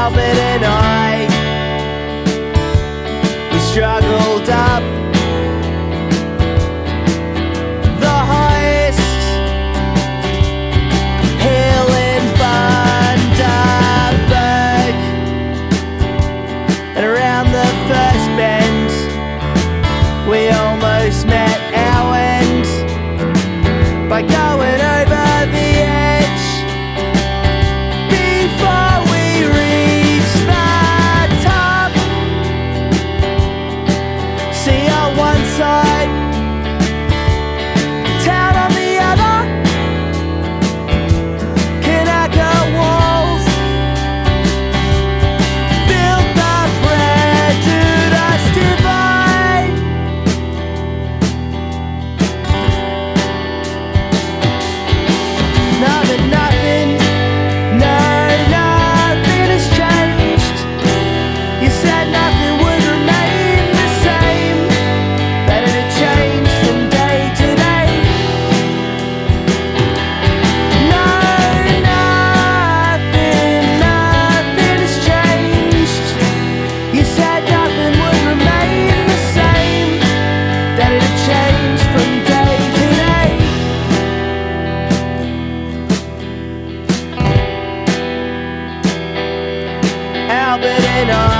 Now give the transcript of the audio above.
Albert and I, we struggled up the highest hill in Bundaberg, and around the first bend we almost met our end by going over the edge before we reached the top. See on one side, town on the other, Kanaka walls built the prejudice divide. Nothing, no, nothing has changed. You said nothing would remain the same, that it had changed from day to day. No, nothing has changed. You said nothing would remain the same, that it had changed from day to day. Albert and I,